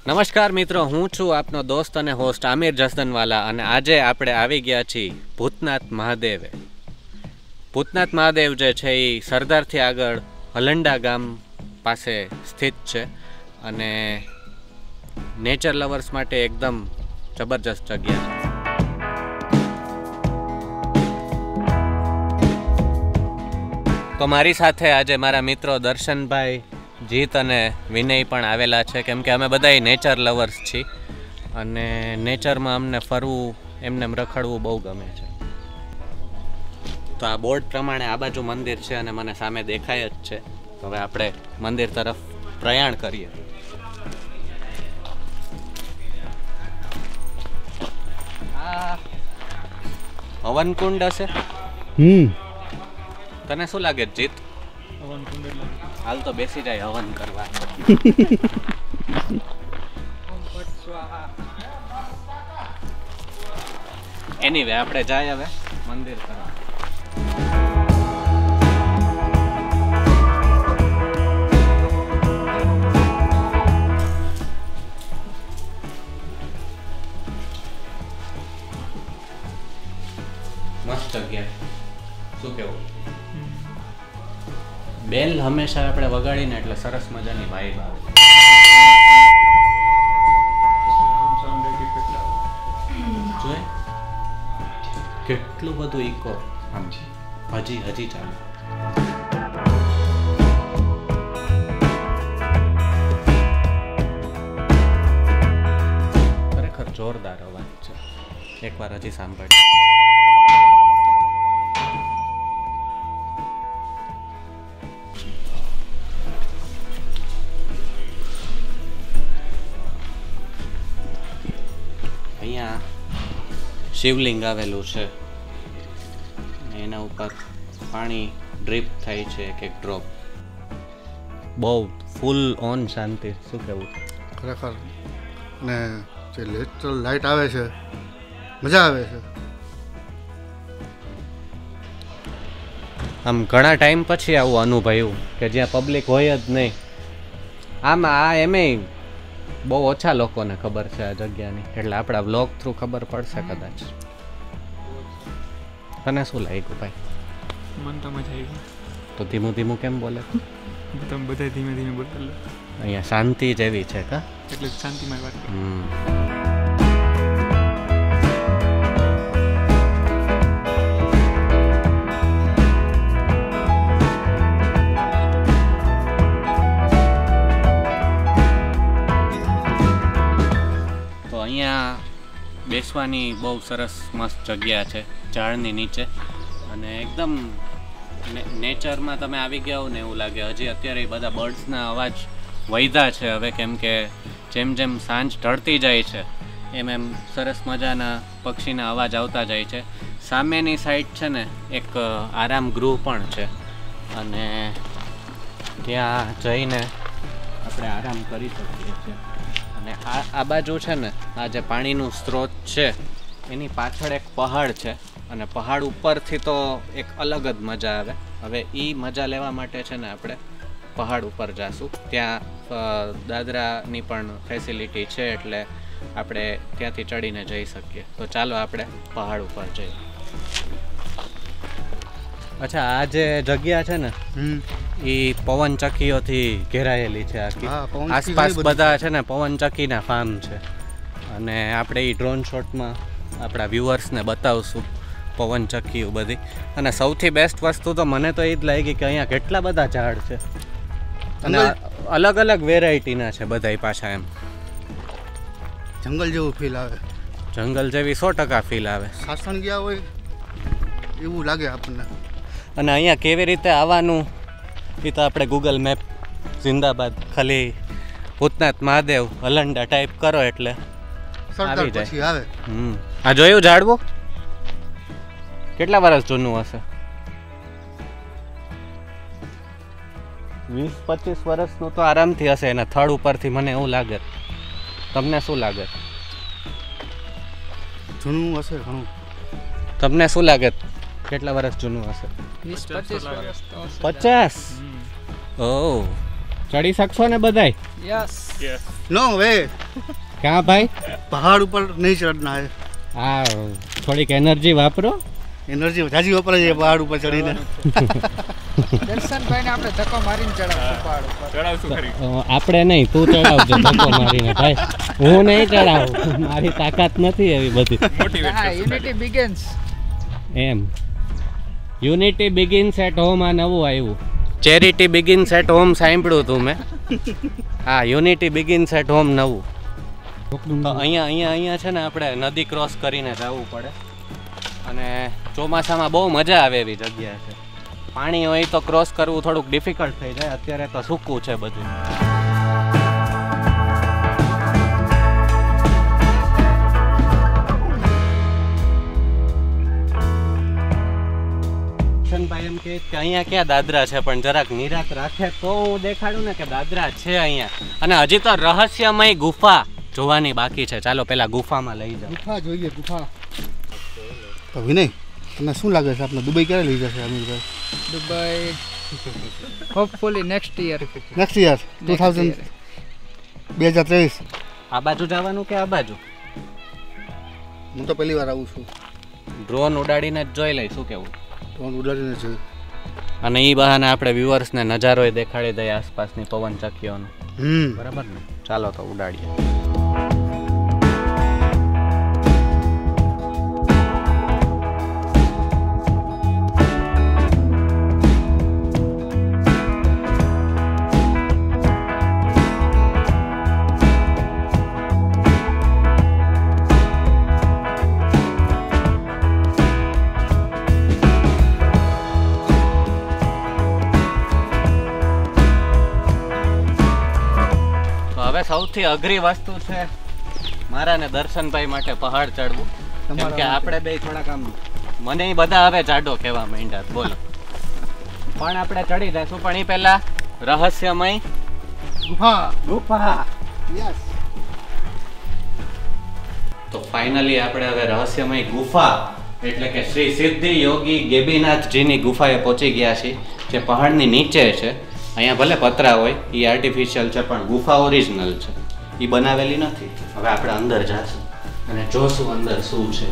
નમસ્કાર મિત્રો, હું છું આપનો દોસ્ત અને હોસ્ટ આમિર જસદનવાલા અને આજે આપણે આવી ગયા છીએ ભૂતનાથ મહાદેવે. ભૂતનાથ મહાદેવ જે છે એ સરદારથી આગળ હલંડા ગામ પાસે સ્થિત છે અને નેચર લવર્સ માટે એકદમ જબરજસ્ત જગ્યા છે. તો મારી સાથે આજે મારા મિત્રો દર્શનભાઈ, જીત અને વિનય પણ આવેલા છે, કેમ કે અમે બધા નેચર લવર્સ છીએ અને નેચરમાં અમને ફરવું, એમને રખડવું બહુ ગમે છે. તો આ બોર્ડ પ્રમાણે આ બાજુ મંદિર છે અને મને સામે દેખાય જ છે. તો હવે આપણે મંદિર તરફ પ્રયાણ કરીએ. આ હવનકુંડ હશે. તને શું લાગે જીત? હાલ તો બેસી જાય હવન કરવા. એનીવે આપણે જાય હવે મંદિર તરફ. મસ્ત જગ્યા, શું કેવું? બેલ હંમેશા આપણે વગાડીને એટલે સરસ મજાની વાઇબ આવે. જોઈ કેટલું બધું ઇકો આમ હજી ચાલુ. ખરેખર જોરદાર અવાજ છે, એકવાર હજી સાંભળી. અહીંયા શિવલિંગ આવેલું છે, એના ઉપર પાણી ડ્રીપ થાય છે, એક ડ્રોપ. બહુ ફૂલ ઓન શાંતિ. શું કહેવું? ખરેખર ને જે નેચરલ લાઇટ આવે છે, મજા આવે છે. આમ ઘણા ટાઈમ પછી આવું અનુભવ્યું કે જ્યાં પબ્લિક હોય જ નહીં. આમાં આ એમેય બહુ ઓછા લોકોને ખબર છે આ જગ્યાની, એટલે આપણા વ્લોગ થ્રુ ખબર પડશે કદાચ. તને શું લાગ્યું ભાઈ? મને તો મજા આવી. તો ધીમું ધીમું કેમ બોલે? તમે બધા ધીમે ધીમે બોલતા. અહીંયા શાંતિ જેવી છે કા? એટલે શાંતિમાં વાત કરો. અહીંયા બેસવાની બહુ સરસ મસ્ત જગ્યા છે ઝાડની નીચે, અને એકદમ નેચરમાં તમે આવી ગયા હો ને એવું લાગે. હજી અત્યારે બધા બર્ડ્સના અવાજ વધ્યા છે હવે, કેમ કે જેમ જેમ સાંજ ઢળતી જાય છે એમ એમ સરસ મજાના પક્ષીના અવાજ આવતા જાય છે. સામેની સાઈડ છે ને એક આરામ ગૃહ પણ છે અને ત્યાં જઈને આપણે આરામ કરી શકીએ છીએ. અને આ બાજુ છે ને, આ જે પાણીનું સ્ત્રોત છે એની પાછળ એક પહાડ છે અને પહાડ ઉપરથી તો એક અલગ જ મજા આવે. હવે એ મજા લેવા માટે છે ને આપણે પહાડ ઉપર જાશું. ત્યાં દાદરાની પણ ફેસિલિટી છે, એટલે આપણે ત્યાંથી ચડીને જઈ શકીએ. તો ચાલો આપણે પહાડ ઉપર જઈએ. અચ્છા, આ જે જગ્યા છે ને એ પવન ચક્કીઓથી ઘેરાયેલી છે આખી. આસપાસ બધા છે ને પવન ચક્કીના ફાર્મ છે અને આપણે એ ડ્રોન શોટમાં આપણા વ્યુઅર્સને બતાવશું પવન ચક્કીઓ બધી. અને સૌથી બેસ્ટ વસ્તુ તો મને તો એ જ લાગી કે અહીંયા કેટલા બધા ઝાડ છે અને અલગ અલગ વેરાયટીના છે બધા પાછા. એમ જંગલ જેવું ફીલ આવે. જંગલ જેવી 100% ફીલ આવે. શાસન ગયા હોય એવું લાગે આપણને. અને અહીંયા કેવી રીતે આવવાનું એ તો આપણે ગૂગલ મેપ જિંદાબાદ, ખાલી ભૂતનાથ મહાદેવ હલંડા ટાઈપ કરો એટલે આવી જાય. આ જોયું ઝાડવું કેટલા વર્ષ જૂનું હશે? 20-25 વર્ષનું તો આરામથી હશે એના થડ ઉપરથી, મને એવું લાગે. તમને શું લાગે? જૂનું હશે ઘણું. તમને શું લાગે કેટલા વર્ષ જૂનું હશે? 20-25 વર્ષ. 50? ઓહ, ચડી શકશો ને બધાય? યસ. નો વે, ક્યાં ભાઈ? પહાડ ઉપર નહીં ચડના હે. હા, થોડીક એનર્જી વાપરો. એનર્જી જાજી વપરાય છે પહાડ ઉપર ચડીને. દર્શનભાઈને આપણે ધક્કો મારીને ચડાવશું પહાડ ઉપર. ચડાવશું ખરી. આપણે નહીં, તું ચડાવજો ધક્કો મારીને ભાઈ. હું નહીં ચડાવું, મારી તાકાત નથી એવી બધી. હા, યુનિટી બિગિન્સ. એમ યુનિટી બિગિન્સ એટ હોમ આ નવું આવ્યું. ચેરિટી બિગિન્સ એટ હોમ સાંભળ્યું તું મેં. હા, યુનિટી બિગિન્સ એટ હોમ નવું. તો અહીંયા છે ને આપણે નદી ક્રોસ કરીને જવું પડે અને ચોમાસામાં બહુ મજા આવે એવી જગ્યા છે. પાણી હોય તો ક્રોસ કરવું થોડુંક ડિફિકલ્ટ થઈ જાય. અત્યારે તો સૂકું છે બધું. ભાઈ એમ કે અહીંયા ક્યાં દાદરા છે, પણ જરાક નિરાત રાખે તો હું દેખાડું ને કે દાદરા છે અહીંયા. અને હજી તો રહસ્યમય ગુફા જોવાની બાકી છે. ચાલો પેલા ગુફામાં લઈ જાઓ. ગુફા જોઈએ, ગુફા. તો વિનય, તમને શું લાગે છે આપણે દુબઈ ક્યારે લઈ જશે અમીરભાઈ? Dubai hopefully next year 2023. આ બાજુ જવાનું કે આ બાજુ? હું તો પહેલી વાર આવું છું. ડ્રોન ઉડાડીને જ જોઈ લઈ, શું કેવું? ડ્રોન ઉડાડીને છે. અને એ બહાને આપણે વ્યુઅર્સને નજારોય દેખાડી દઈએ આસપાસની પવન ચક્કીઓનો. બરાબર ને? ચાલો તો ઉડાડીએ. સૌથી અઘરી વસ્તુ છે મારા ને દર્શનભાઈ માટે પહાડ ચડવું. કેમ કે આપણે બે થોડાક આમ મને બધા હવે જાડો કહેવા માંડ્યા. બોલો, પણ આપણે ચડી જઈશું. પણ એ પહેલા રહસ્યમય ગુફા. યસ. તો ફાઇનલી આપણે હવે રહસ્યમય ગુફા એટલે કે શ્રી સિદ્ધિ યોગી ગેબીનાથજીની ગુફાએ પહોંચી ગયા છીએ, જે પહાડની નીચે છે. અહીંયા ભલે પતરા હોય, એ આર્ટિફિશિયલ છે, પણ ગુફા ઓરિજિનલ છે, એ બનાવેલી નથી. હવે આપણે અંદર જઈશું અને જોશું અંદર શું છે.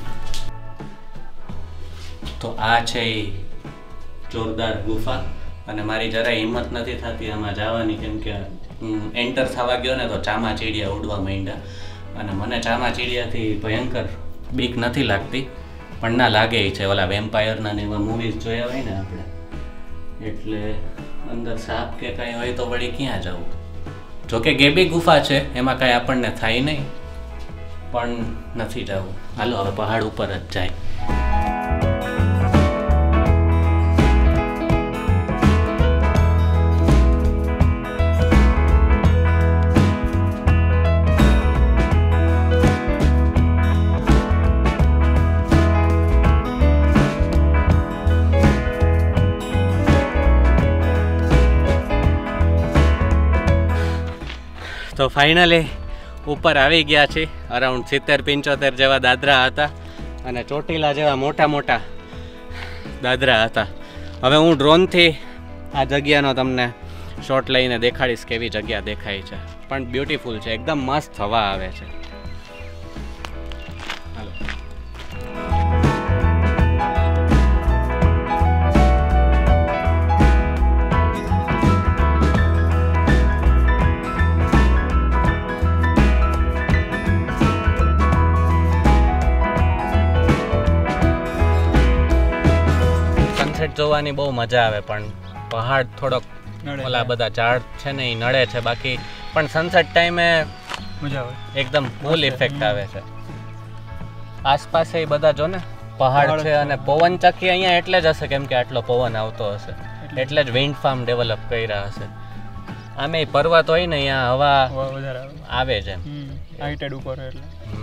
તો આ છે એ જોરદાર ગુફા. અને મારી જરાય હિંમત નથી થતી આમાં જવાની, કેમ કે હું એન્ટર થવા ગયો ને તો ચામાચીડિયા ઉડવા માંડ્યા. અને મને ચામાચીડિયાથી ભયંકર બીક નથી લાગતી, પણ ના લાગે છે. ઓલા વેમ્પાયરના ને એવા મૂવીઝ જોયા હોય ને આપણે, એટલે અંદર સાપ કે કાંઈ હોય તો વળી ક્યાં જવું. જોકે ગેબી ગુફા છે, એમાં કાંઈ આપણને થાય નહીં, પણ નથી જવું. હાલો હવે પહાડ ઉપર જ જાય. તો ફાઇનલી ઉપર આવી ગયા છે. અરાઉન્ડ 70-75 જેવા દાદરા હતા અને ચોટીલા જેવા મોટા મોટા દાદરા હતા. હવે હું ડ્રોનથી આ જગ્યાનો તમને શોટ લઈને દેખાડીશ કેવી જગ્યા દેખાય છે. પણ બ્યુટીફુલ છે, એકદમ મસ્ત હવા આવે છે. સનસેટ જોવાની બહુ મજા આવે, પણ પહાડ થોડોક ઓલા બધા ઝાડ છે ને એ નડે છે. બાકી પણ સનસેટ ટાઈમે મજા આવે, એકદમ ફૂલ ઇફેક્ટ આવે છે. આસપાસ એ બધા જો ને પહાડ છે અને પવન ચક્કી અહીંયા એટલે જ હશે, કેમ કે આટલો પવન આવતો હશે એટલે જ વિન્ડ ફાર્મ ડેવલપ કર્યા હશે. આમે પર્વત હોય ને અહીંયા હવા આવે છે. હાઈટેડ ઉપર એટલે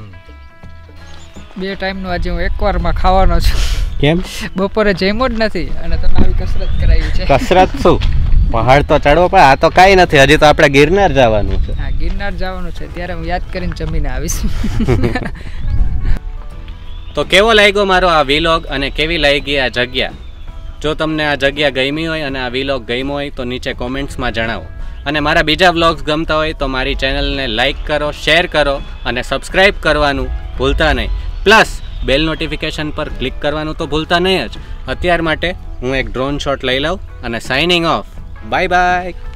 2 ટાઈમનું આજે હું એકવારમાં ખાવાનો છું. કેમ? બપોરે જમ્યો જ નથી અને તમે આવી કસરત કરાવી છે. કસરત શું? પહાડ તો ચડવો પડે. આ તો કાંઈ નથી, હજી તો આપણે ગિરનાર જવાનું છે. હા, ગિરનાર જવાનું છે, ત્યારે હું યાદ કરીને જમીને આવીશ. તો કેવો લાગ્યો મારો આ વિલોગ અને કેવી લાગી આ જગ્યા? જો તમને આ જગ્યા ગમી હોય અને આ વિલોગ ગમ્યો હોય તો નીચે કોમેન્ટ્સમાં જણાવો. અને મારા બીજા વ્લોગ્સ ગમતા હોય તો મારી ચેનલને લાઇક કરો, શેર કરો અને સબસ્ક્રાઈબ કરવાનું ભૂલતા નહીં. પ્લસ બેલ નોટિફિકેશન પર ક્લિક કરવાનું તો ભૂલતા નહીં જ. અત્યાર માટે હું એક ડ્રોન શોટ લઈ લઉં અને સાઇનિંગ ઓફ. Bye bye.